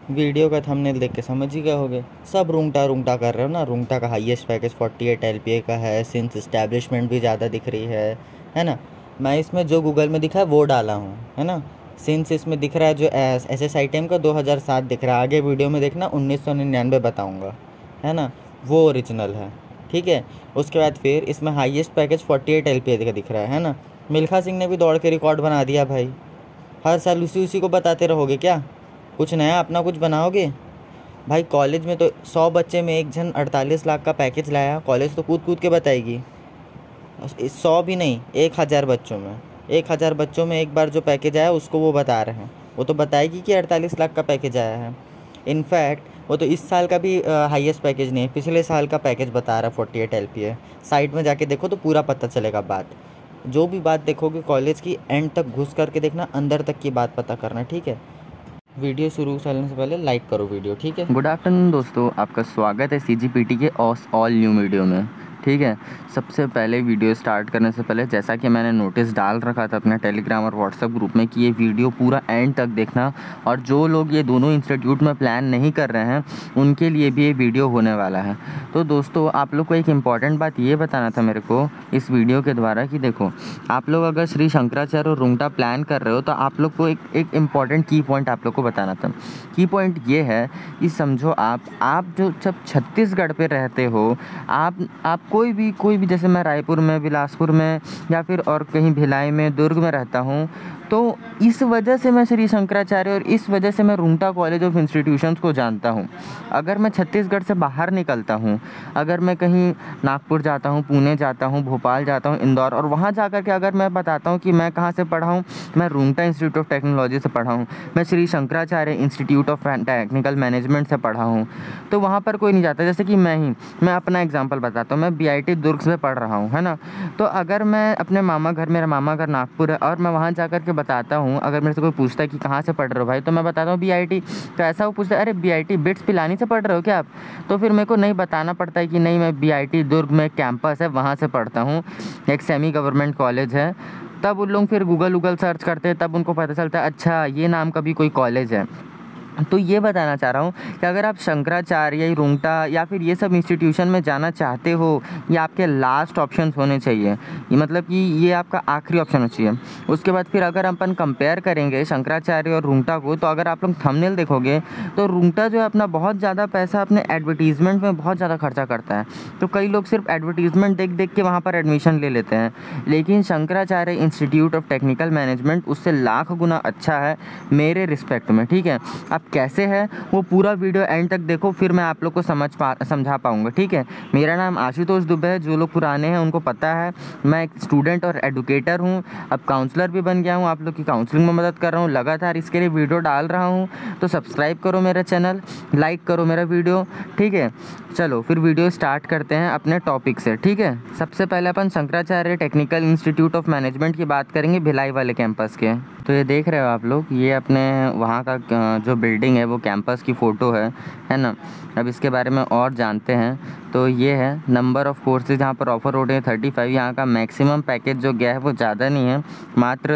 Video का thumbnail देख के समझ ही गए होगे, सब रूंगटा रूंगटा कर रहे हो ना। रूंगटा का हाईएस्ट पैकेज 48 LPA का है, सिंस इस्टेब्लिशमेंट भी ज़्यादा दिख रही है ना। मैं इसमें जो गूगल में दिखा है वो डाला हूँ, है ना। सिंस इसमें दिख रहा है जो SSITM का 2007 दिख रहा है, आगे वीडियो में देखना 1999 बताऊँगा, है ना, वो ओरिजिनल है, ठीक है। उसके बाद फिर इसमें हाईएस्ट पैकेज 48 LPA का दिख रहा है ना। मिल्खा सिंह ने भी दौड़ के रिकॉर्ड बना दिया भाई। हर साल उसी को बताते रहोगे क्या? कुछ नया अपना कुछ बनाओगे भाई? कॉलेज में तो 100 बच्चे में एक जन 48 लाख का पैकेज लाया, कॉलेज तो कूद कूद के बताएगी। 100 भी नहीं, 1000 बच्चों में, 1000 बच्चों में एक बार जो पैकेज आया उसको वो बता रहे हैं, वो तो बताएगी कि 48 लाख का पैकेज आया है। इनफैक्ट वो तो इस साल का भी हाईएस्ट पैकेज नहीं है, पिछले साल का पैकेज बता रहा है 48 LPA। साइट में जाके देखो तो पूरा पता चलेगा बात। जो भी बात देखोगे कॉलेज की, एंड तक घुस करके देखना, अंदर तक की बात पता करना, ठीक है। वीडियो शुरू करने से पहले लाइक करो वीडियो, ठीक है। गुड आफ्टरनून दोस्तों, आपका स्वागत है CGPT के ऑल न्यू वीडियो में। ठीक है, सबसे पहले वीडियो स्टार्ट करने से पहले जैसा कि मैंने नोटिस डाल रखा था अपने टेलीग्राम और व्हाट्सएप ग्रुप में कि ये वीडियो पूरा एंड तक देखना, और जो लोग ये दोनों इंस्टीट्यूट में प्लान नहीं कर रहे हैं उनके लिए भी ये वीडियो होने वाला है। तो दोस्तों, आप लोग को एक इम्पॉर्टेंट बात ये बताना था मेरे को इस वीडियो के द्वारा कि देखो, आप लोग अगर श्री शंकराचार्य और रुंगटा प्लान कर रहे हो तो आप लोग को एक इम्पॉर्टेंट की पॉइंट आप लोग को बताना था। की पॉइंट ये है कि समझो आप जो जब छत्तीसगढ़ पे रहते हो, आप कोई भी जैसे मैं रायपुर में, बिलासपुर में या फिर और कहीं भिलाई में, दुर्ग में रहता हूँ, तो इस वजह से मैं श्री शंकराचार्य और इस वजह से मैं रुंगटा कॉलेज ऑफ इंस्टीट्यूशंस को जानता हूँ। अगर मैं छत्तीसगढ़ से बाहर निकलता हूँ, अगर मैं कहीं नागपुर जाता हूँ, पुणे जाता हूँ, भोपाल जाता हूँ, इंदौर, और वहाँ जा कर के अगर मैं बताता हूँ कि मैं कहाँ से पढ़ा हूँ, मैं रुंगटा इंस्टीट्यूट ऑफ टेक्नोलॉजी से पढ़ा हूँ, मैं Shri Shankaracharya institute of technical management से पढ़ा हूँ, तो वहाँ पर कोई नहीं जाता। जैसे कि मैं अपना एग्जांपल बताता हूँ, मैं BIT दुर्ग से पढ़ रहा हूँ, है ना। तो अगर मैं अपने मेरा मामा घर नागपुर है और मैं वहाँ जा कर के बताता हूँ, अगर मेरे से कोई पूछता है कि कहाँ से पढ़ रहे हो भाई, तो मैं बताता हूँ BIT। तो ऐसा वो पूछता है, अरे BIT बिट्स पिलानी से पढ़ रहे हो क्या आप? तो फिर मेरे को नहीं बताना पड़ता है कि नहीं, मैं BIT दुर्ग में कैंपस है वहाँ से पढ़ता हूँ, एक सेमी गवर्नमेंट कॉलेज है। तब उन लोग फिर गूगल सर्च करते हैं, तब उनको पता चलता है अच्छा ये नाम का भी कोई कॉलेज है। तो ये बताना चाह रहा हूँ कि अगर आप शंकराचार्य, रुंगटा या फिर ये सब इंस्टीट्यूशन में जाना चाहते हो, ये आपके लास्ट ऑप्शन होने चाहिए। ये मतलब कि ये आपका आखिरी ऑप्शन होना चाहिए। उसके बाद फिर अगर अपन कंपेयर करेंगे शंकराचार्य और रुंगटा को, तो अगर आप लोग थंबनेल देखोगे तो रुंगटा जो है अपना बहुत ज़्यादा पैसा अपने एडवर्टीज़मेंट में बहुत ज़्यादा खर्चा करता है। तो कई लोग सिर्फ एडवर्टीज़मेंट देख देख के वहाँ पर एडमिशन ले लेते हैं, लेकिन Shankaracharya institute of technical management उससे लाख गुना अच्छा है मेरे रिस्पेक्ट में, ठीक है। कैसे है वो पूरा वीडियो एंड तक देखो, फिर मैं आप लोग को समझा पाऊँगा, ठीक है। मेरा नाम आशुतोष दुबे है, जो लोग पुराने हैं उनको पता है। मैं एक स्टूडेंट और एडुकेटर हूँ, अब काउंसलर भी बन गया हूँ, आप लोग की काउंसलिंग में मदद कर रहा हूँ, लगातार इसके लिए वीडियो डाल रहा हूँ। तो सब्सक्राइब करो मेरा चैनल, लाइक करो मेरा वीडियो, ठीक है। चलो फिर वीडियो स्टार्ट करते हैं अपने टॉपिक से, ठीक है। सबसे पहले अपन Shankaracharya technical institute of management की बात करेंगे, भिलाई वाले कैंपस के। तो ये देख रहे हो आप लोग, ये अपने वहाँ का जो बिल्डिंग है वो कैंपस की फ़ोटो है ना। अब इसके बारे में और जानते हैं। तो ये है नंबर ऑफ़ कोर्सेज यहाँ पर ऑफ़र हो रहे हैं 35। यहाँ का मैक्सिमम पैकेज जो गया है वो ज़्यादा नहीं है, मात्र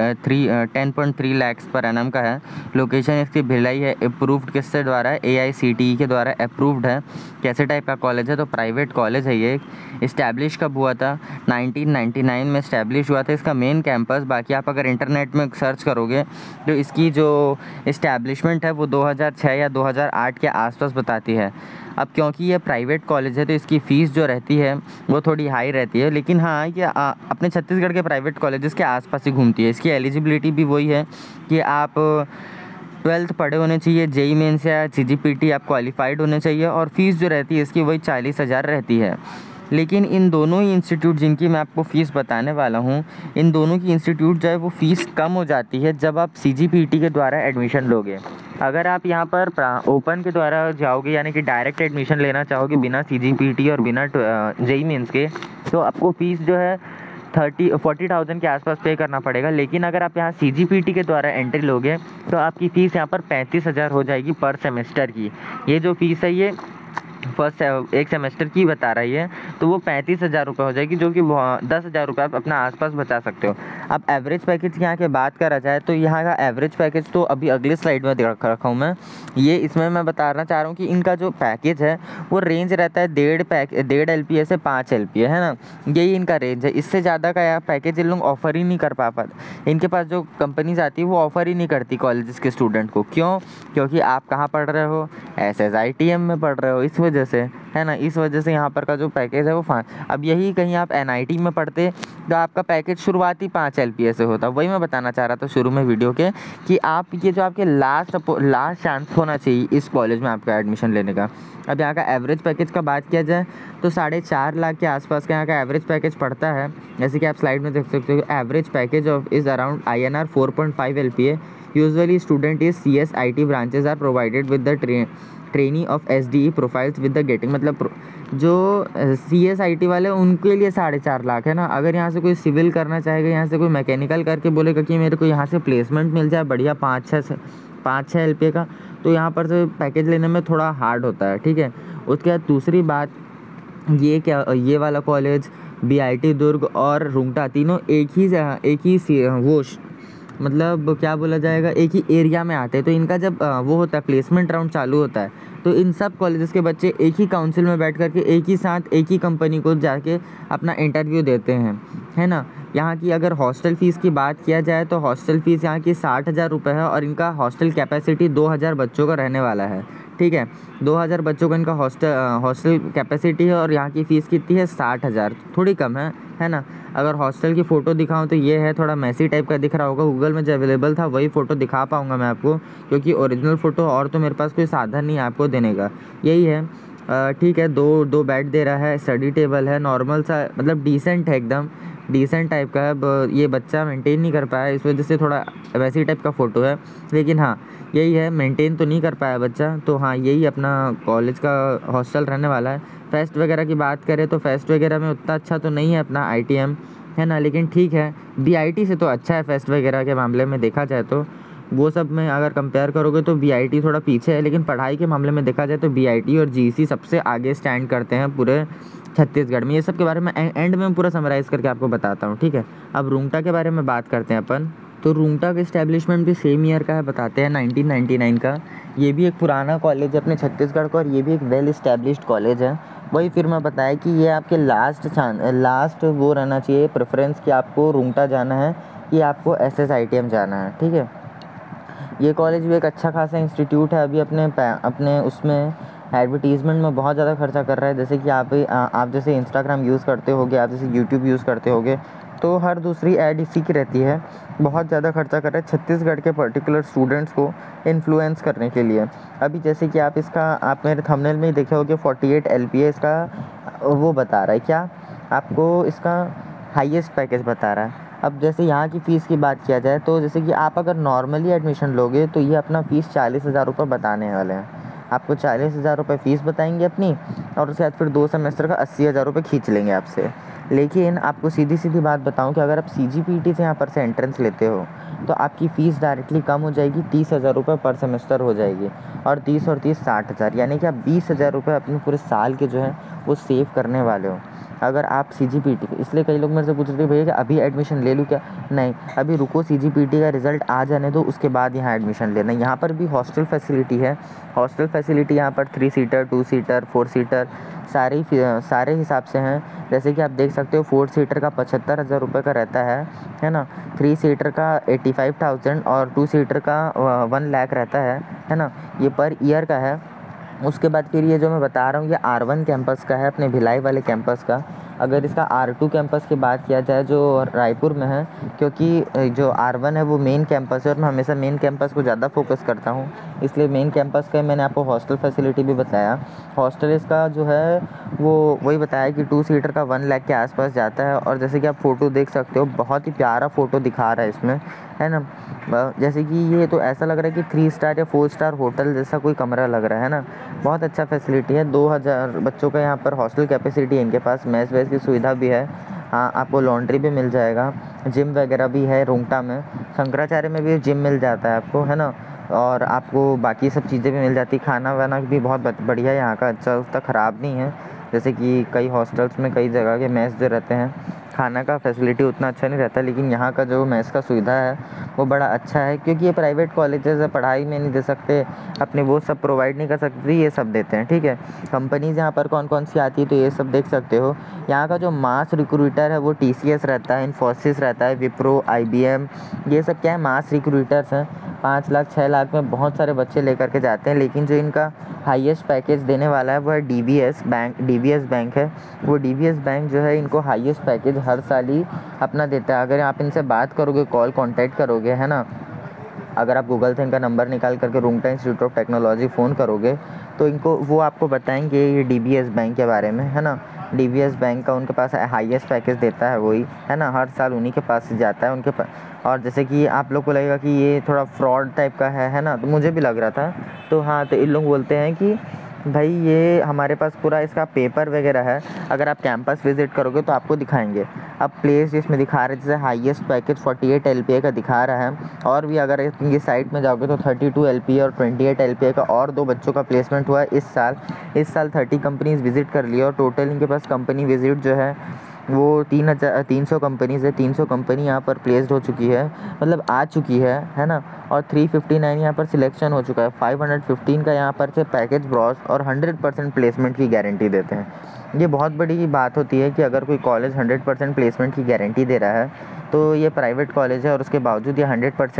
10.3 lakhs पर एनम का है। लोकेशन इसकी भिलाई है, अप्रूव्ड किससे द्वारा है? AICTE के द्वारा अप्रूव्ड है। कैसे टाइप का कॉलेज है? तो प्राइवेट कॉलेज है ये। इस्टेब्लिश कब हुआ था? 1999 में इस्टेब्लिश हुआ था इसका मेन कैंपस। बाकी आप अगर इंटरनेट में सर्च करोगे तो इसकी जो इस्टेब्लिशमेंट है वो 2006 या 2008 के आसपास बताती है। अब क्योंकि ये प्राइवेट कॉलेज है तो इसकी फ़ीस जो रहती है वो थोड़ी हाई रहती है, लेकिन हाँ ये अपने छत्तीसगढ़ के प्राइवेट कॉलेजेस के आसपास ही घूमती है। इसकी एलिजिबिलिटी भी वही है कि आप 12th पढ़े होने चाहिए, JEE मेंस या CGPT आप क्वालिफाइड होने चाहिए, और फ़ीस जो रहती है इसकी वही 40,000 रहती है। लेकिन इन दोनों ही इंस्टीट्यूट जिनकी मैं आपको फ़ीस बताने वाला हूँ, इन दोनों की इंस्टीट्यूट जो है वो फ़ीस कम हो जाती है जब आप CGPT के द्वारा एडमिशन लोगे। अगर आप यहाँ पर ओपन के द्वारा जाओगे, यानी कि डायरेक्ट एडमिशन लेना चाहोगे बिना CGPT और बिना JEE मेंस के, तो आपको फ़ीस जो है 40,000 के आसपास पे करना पड़ेगा। लेकिन अगर आप यहाँ CGPT के द्वारा एंट्री लोगे तो आपकी फ़ीस यहाँ पर 35,000 हो जाएगी पर सेमेस्टर की। ये जो फ़ीस है ये फर्स्ट एक सेमेस्टर की बता रही है, तो वो 35,000 रुपये हो जाएगी, जो कि 10,000 रुपये आप अपना आसपास बचा सकते हो। अब एवरेज पैकेज की यहाँ के बात करा जाए तो यहाँ का एवरेज पैकेज तो अभी अगले स्लाइड में रखा हूँ मैं। ये इसमें मैं बताना चाह रहा हूँ कि इनका जो पैकेज है वो रेंज रहता है 1.5 LPA से 5 LPA, है ना, यही इनका रेंज है। इससे ज़्यादा का पैकेज इन लोग ऑफ़र ही नहीं कर पाते। इनके पास जो कंपनीज आती है वो ऑफ़र ही नहीं करती कॉलेजेस के स्टूडेंट को। क्यों? क्योंकि आप कहाँ पढ़ रहे हो, SSITM में पढ़ रहे हो, इस वजह से, है ना, इस वजह से यहाँ पर का जो पैकेज है वो अब यही कहीं आप NIT में पढ़ते तो आपका पैकेज शुरुआती 5 LPA से होता। वही मैं बताना चाह रहा था शुरू में वीडियो के कि आप ये जो आपके लास्ट चांस होना चाहिए इस कॉलेज में आपका एडमिशन लेने का। अब यहाँ का एवरेज पैकेज का बात किया जाए तो 4.5 लाख के आसपास का यहाँ का एवरेज पैकेज पड़ता है। जैसे कि आप स्लाइड में देख सकते हो, average package of is around INR 4.5 LPA। Usually student is CSIT branches are provided with the trainee of SDE profiles with the getting. मतलब जो CSIT वाले उनके लिए 4.5 लाख है ना। अगर यहाँ से कोई सिविल करना चाहेगा, यहाँ से कोई मैकेनिकल करके बोलेगा कि मेरे को यहाँ से प्लेसमेंट मिल जाए बढ़िया 5-6 LPA का, तो यहाँ पर से पैकेज लेने में थोड़ा हार्ड होता है, ठीक है। उसके बाद दूसरी बात ये वाला कॉलेज BIT दुर्ग और रुंगटा तीनों एक ही वो मतलब क्या बोला जाएगा, एक ही एरिया में आते हैं। तो इनका जब वो होता है प्लेसमेंट राउंड चालू होता है तो इन सब कॉलेजेस के बच्चे एक ही काउंसिल में बैठ करके एक ही साथ एक ही कंपनी को जाके अपना इंटरव्यू देते हैं, है ना। यहाँ की अगर हॉस्टल फ़ीस की बात किया जाए तो हॉस्टल फ़ीस यहाँ की 60,000 रुपये है और इनका हॉस्टल कैपेसिटी 2,000 बच्चों का रहने वाला है, ठीक है। 2,000 बच्चों का इनका हॉस्टल कैपेसिटी है और यहाँ की फ़ीस कितनी है, 60,000, थोड़ी कम है ना। अगर हॉस्टल की फ़ोटो दिखाऊं तो ये है, थोड़ा मैसी टाइप का दिख रहा होगा, गूगल में जो अवेलेबल था वही फ़ोटो दिखा पाऊंगा मैं आपको, क्योंकि ओरिजिनल फ़ोटो और तो मेरे पास कोई साधन नहीं है आपको देने का, यही है। ठीक है, दो बेड दे रहा है, स्टडी टेबल है, नॉर्मल सा मतलब डिसेंट है, एकदम डिसेंट टाइप का है। ये बच्चा मेंटेन नहीं कर पाया, इस वजह से थोड़ा वैसी टाइप का फ़ोटो है, लेकिन हाँ यही है, मेंटेन तो नहीं कर पाया बच्चा। तो हाँ, यही अपना कॉलेज का हॉस्टल रहने वाला है। फेस्ट वगैरह की बात करें तो फेस्ट वगैरह में उतना अच्छा तो नहीं है अपना ITM, है ना, लेकिन ठीक है, BIT से तो अच्छा है फेस्ट वगैरह के मामले में देखा जाए तो। वो सब में अगर कंपेयर करोगे तो BIT थोड़ा पीछे है, लेकिन पढ़ाई के मामले में देखा जाए तो BIT और GC सबसे आगे स्टैंड करते हैं पूरे छत्तीसगढ़ में। ये सब के बारे में एंड में पूरा समराइज़ करके आपको बताता हूँ, ठीक है। अब रुंगटा के बारे में बात करते हैं अपन। तो रुंगटा का इस्टेब्लिशमेंट भी सेम ईयर का है, बताते हैं 1999 का। ये भी एक पुराना कॉलेज है अपने छत्तीसगढ़ का और ये भी एक वेल इस्टेब्लिश्ड कॉलेज है। वही फिर मैं बताया कि ये आपके लास्ट वो रहना चाहिए प्रेफरेंस कि आपको रुंगटा जाना है कि आपको SSITM जाना है, ठीक है। ये कॉलेज भी एक अच्छा खासा इंस्टीट्यूट है। अभी अपने उसमें एडवर्टीज़मेंट में बहुत ज़्यादा खर्चा कर रहा है। जैसे कि आप जैसे इंस्टाग्राम यूज़ करते होगे, आप जैसे यूट्यूब यूज़ करते होगे, तो हर दूसरी ऐड इसी की रहती है। बहुत ज़्यादा खर्चा कर रहा है छत्तीसगढ़ के पर्टिकुलर स्टूडेंट्स को इन्फ्लुएंस करने के लिए। अभी जैसे कि आप मेरे थंबनेल में ही देखे होगे 48 LPA इसका वो बता रहा है, क्या आपको इसका हाईएस्ट पैकेज बता रहा है। अब जैसे यहाँ की फ़ीस की बात किया जाए तो जैसे कि आप अगर नॉर्मली एडमिशन लोगे तो ये अपना फ़ीस 40,000 रुपये बताने वाले हैं। आपको 40,000 रुपये फ़ीस बताएंगे अपनी, और उसके बाद फिर 2 सेमेस्टर का 80,000 रुपये खींच लेंगे आपसे। लेकिन आपको सीधी बात बताऊं कि अगर आप CGPT से यहाँ पर से एंट्रेंस लेते हो तो आपकी फ़ीस डायरेक्टली कम हो जाएगी, 30,000 रुपये पर सेमेस्टर हो जाएगी, और 30 और 30 60,000, यानी कि आप 20,000 रुपये अपने पूरे साल के जो है वो सेव करने वाले हो अगर आप CGPT। इसलिए कई लोग मेरे से पूछ रहे थे भैया कि अभी एडमिशन ले लूँ क्या? नहीं, अभी रुको, CGPT का रिज़ल्ट आ जाने दो, उसके बाद यहाँ एडमिशन लेना। यहाँ पर भी हॉस्टल फैसिलिटी है। हॉस्टल फैसिलिटी यहाँ पर 3 सीटर, 2 सीटर, 4 सीटर सारे हिसाब से हैं। जैसे कि आप देख सकते हो 4 सीटर का 75,000 रुपये का रहता है ना। 3 सीटर का 85,000 और 2 सीटर का 1 लाख रहता है ना। ये पर ईयर का है। उसके बाद फिर ये जो मैं बता रहा हूँ ये R1 कैंपस का है, अपने भिलाई वाले कैंपस का। अगर इसका R2 कैंपस की बात किया जाए जो रायपुर में है, क्योंकि जो R1 है वो मेन कैंपस है और मैं हमेशा मेन कैंपस को ज़्यादा फोकस करता हूँ, इसलिए मेन कैंपस का मैंने आपको हॉस्टल फैसिलिटी भी बताया। हॉस्टल इसका जो है वो वही बताया कि 2 सीटर का 1 लाख के आसपास जाता है। और जैसे कि आप फ़ोटो देख सकते हो, बहुत ही प्यारा फ़ोटो दिखा रहा है इसमें, है ना। जैसे कि ये तो ऐसा लग रहा है कि 3 स्टार या 4 स्टार होटल जैसा कोई कमरा लग रहा है ना। बहुत अच्छा फैसिलिटी है। 2,000 बच्चों का यहाँ पर हॉस्टल कैपेसिटी है। इनके पास मैस वैस की सुविधा भी है। हाँ, आपको लॉन्ड्री भी मिल जाएगा, जिम वगैरह भी है। रुंगटा में शंकराचार्य में भी जिम मिल जाता है आपको, है ना। और आपको बाकी सब चीज़ें भी मिल जाती। खाना वाना भी बहुत बढ़िया है यहाँ का, अच्छा उतना ख़राब नहीं है। जैसे कि कई हॉस्टल्स में कई जगह के मेस जो रहते हैं, खाना का फैसिलिटी उतना अच्छा नहीं रहता, लेकिन यहाँ का जो मेस का सुविधा है वो बड़ा अच्छा है, क्योंकि ये प्राइवेट कॉलेजेस है, पढ़ाई में नहीं दे सकते अपने, वो सब प्रोवाइड नहीं कर सकते, ये सब देते हैं। ठीक है, कंपनीज़ यहाँ पर कौन कौन सी आती है तो ये सब देख सकते हो। यहाँ का जो मास रिक्रूटर है वो TCS रहता है, इन्फोसिस रहता है, विप्रो, IBM, ये सब क्या है, मास रिक्रूटर्स हैं। 5 लाख 6 लाख में बहुत सारे बच्चे लेकर के जाते हैं, लेकिन जो इनका हाईएस्ट पैकेज देने वाला है वो है DBS बैंक है। वो DBS बैंक जो है इनको हाईएस्ट पैकेज हर साल ही अपना देता है। अगर आप इनसे बात करोगे, कॉल कांटेक्ट करोगे, है ना, अगर आप गूगल से इनका नंबर निकाल करके Rungta institute of technology phone करोगे तो इनको वो आपको बताएंगे ये DBS बैंक के बारे में, है ना। DBS बैंक का उनके पास हाईएस्ट पैकेज देता है वही, है ना, हर साल उन्हीं के पास से जाता है उनके पास। और जैसे कि आप लोग को लगेगा कि ये थोड़ा फ्रॉड टाइप का है ना, तो मुझे भी लग रहा था। तो हाँ, तो इन लोग बोलते हैं कि भाई ये हमारे पास पूरा इसका पेपर वगैरह है, अगर आप कैंपस विज़िट करोगे तो आपको दिखाएंगे। अब प्लेस इसमें दिखा रहे, जैसे हाईएस्ट पैकेज 48 LPA का दिखा रहा है, और भी अगर इनकी साइट में जाओगे तो 32 LPA और 28 LPA का और 2 बच्चों का प्लेसमेंट हुआ है इस साल 30 कंपनीज़ विज़िट कर ली, और टोटल इनके पास कंपनी विज़िट जो है वो 300 कंपनीज़ है। 300 कंपनी यहाँ पर प्लेस्ड हो चुकी है, मतलब आ चुकी है ना। और 359 यहाँ पर सिलेक्शन हो चुका है। 515 का यहाँ पर से पैकेज ब्रॉस, और 100% प्लेसमेंट की गारंटी देते हैं। ये बहुत बड़ी बात होती है कि अगर कोई कॉलेज 100% प्लेसमेंट की गारंटी दे रहा है तो ये प्राइवेट कॉलेज है, और उसके बावजूद ये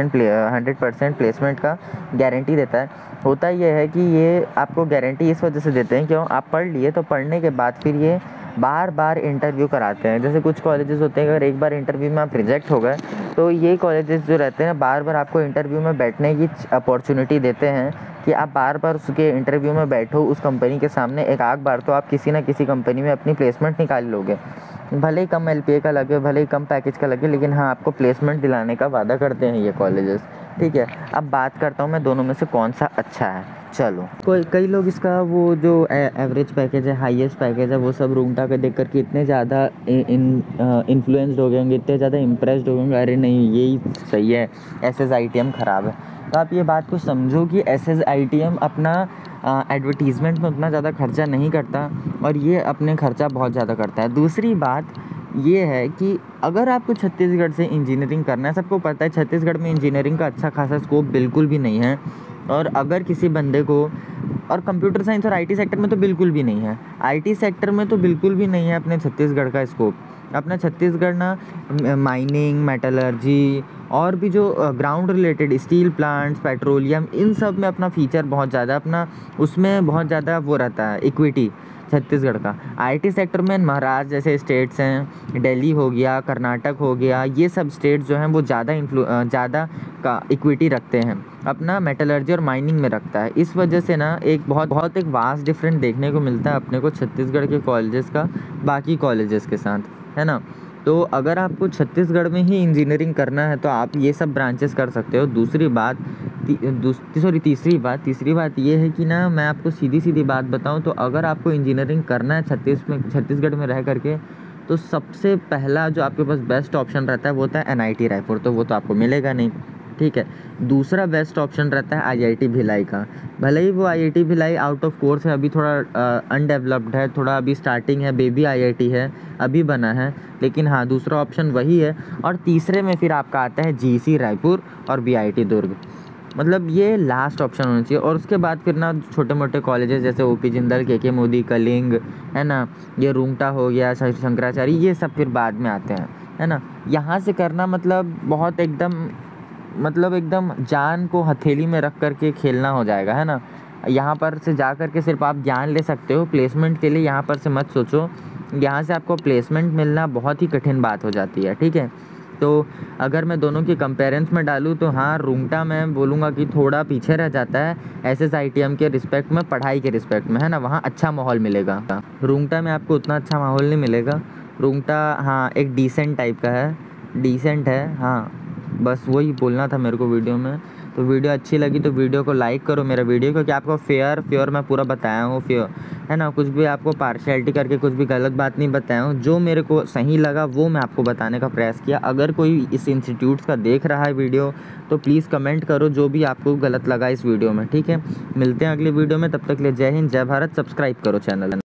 100% प्लेसमेंट का गारंटी देता है। होता ये है कि ये आपको गारंटी इस वजह से देते हैं, क्यों, आप पढ़ लिए तो पढ़ने के बाद फिर ये बार बार इंटरव्यू कराते हैं। जैसे कुछ कॉलेजेस होते हैं, अगर एक बार इंटरव्यू में आप रिजेक्ट हो गए तो ये कॉलेजेस जो रहते हैं बार बार आपको इंटरव्यू में बैठने की अपॉर्चुनिटी देते हैं, कि आप बार बार उसके इंटरव्यू में बैठो उस कंपनी के सामने। एक आध बार तो आप किसी ना किसी कंपनी में अपनी प्लेसमेंट निकाल लोगे, भले ही कम LPA का लगे, भले ही कम पैकेज का लगे, लेकिन हाँ, आपको प्लेसमेंट दिलाने का वादा करते हैं ये कॉलेजेस। ठीक है, अब बात करता हूँ मैं दोनों में से कौन सा अच्छा है। चलो, कई लोग इसका वो जो एवरेज पैकेज है, हाईएस्ट पैकेज है, वो सब रुंगटा के देख करके इतने ज़्यादा इन्फ्लुएंस्ड हो गए होंगे, इतने ज़्यादा इम्प्रेस्ड हो गए होंगे, अरे नहीं यही सही है, SSITM ख़राब है। तो आप ये बात को समझो कि SSITM अपना एडवर्टीज़मेंट में उतना ज़्यादा खर्चा नहीं करता, और ये अपने खर्चा बहुत ज़्यादा करता है। दूसरी बात ये है कि अगर आपको छत्तीसगढ़ से इंजीनियरिंग करना है, सबको पता है छत्तीसगढ़ में इंजीनियरिंग का अच्छा खासा स्कोप बिल्कुल भी नहीं है, और अगर किसी बंदे को, और कंप्यूटर साइंस और IT सेक्टर में तो बिल्कुल भी नहीं है, IT सेक्टर में तो बिल्कुल भी नहीं है अपने छत्तीसगढ़ का स्कोप। अपना छत्तीसगढ़ ना माइनिंग, मेटलर्जी और भी जो ground related steel plants, petroleum, इन सब में अपना फीचर बहुत ज़्यादा, अपना उसमें बहुत ज़्यादा वो रहता है इक्विटी छत्तीसगढ़ का। IT सेक्टर में महाराष्ट्र जैसे स्टेट्स हैं, दिल्ली हो गया, कर्नाटक हो गया, ये सब स्टेट जो हैं वो ज़्यादा का इक्विटी रखते हैं, अपना मेटलर्जी और माइनिंग में रखता है। इस वजह से ना एक बहुत एक वास्ट डिफरेंस देखने को मिलता है अपने को छत्तीसगढ़ के कॉलेजेस का बाकी कॉलेजेस के साथ, है ना। तो अगर आपको छत्तीसगढ़ में ही इंजीनियरिंग करना है तो आप ये सब ब्रांचेस कर सकते हो। तीसरी बात ये है कि ना, मैं आपको सीधी बात बताऊं तो अगर आपको इंजीनियरिंग करना है छत्तीसगढ़ में रह करके, तो सबसे पहला जो आपके पास बेस्ट ऑप्शन रहता है वो होता है NIT रायपुर, तो वो तो आपको मिलेगा नहीं। ठीक है, दूसरा बेस्ट ऑप्शन रहता है IIT भिलाई का। भले ही वो IIT Bhilai out of course है, अभी थोड़ा अनडेवलप्ड है, थोड़ा अभी स्टार्टिंग है, बेबी IIT है, अभी बना है, लेकिन हाँ, दूसरा ऑप्शन वही है। और तीसरे में फिर आपका आता है GC रायपुर और BIT दुर्ग, मतलब ये लास्ट ऑप्शन होना चाहिए। और उसके बाद फिर ना छोटे मोटे कॉलेजेस जैसे OP जिंदल, KK मोदी, कलिंग, है ना, ये रुंगटा हो गया, शंकराचार्य, ये सब फिर बाद में आते हैं, है ना। यहाँ से करना मतलब बहुत एकदम जान को हथेली में रख करके खेलना हो जाएगा, है ना। यहाँ पर से जा कर के सिर्फ आप ज्ञान ले सकते हो, प्लेसमेंट के लिए यहाँ पर से मत सोचो। यहाँ से आपको प्लेसमेंट मिलना बहुत ही कठिन बात हो जाती है। ठीक है, तो अगर मैं दोनों के कंपेरेंस में डालूँ तो हाँ, रुंगटा मैं बोलूँगा कि थोड़ा पीछे रह जाता है SSITM के रिस्पेक्ट में, पढ़ाई के रिस्पेक्ट में, है ना। वहाँ अच्छा माहौल मिलेगा, रुंगटा में आपको उतना अच्छा माहौल नहीं मिलेगा। रुंगटा हाँ एक डिसेंट टाइप का है, डिसेंट है, हाँ, बस वही बोलना था मेरे को वीडियो में। तो वीडियो अच्छी लगी तो वीडियो को लाइक करो मेरा वीडियो, क्योंकि आपको फेयर मैं पूरा बताया हूँ, फेयर है ना, कुछ भी आपको पार्शियलिटी करके कुछ भी गलत बात नहीं बताया हूँ। जो मेरे को सही लगा वो मैं आपको बताने का प्रयास किया। अगर कोई इस इंस्टीट्यूट का देख रहा है वीडियो तो प्लीज़ कमेंट करो जो भी आपको गलत लगा इस वीडियो में, ठीक है। मिलते हैं अगली वीडियो में, तब तक के लिए जय हिंद, जय भारत। सब्सक्राइब करो चैनल।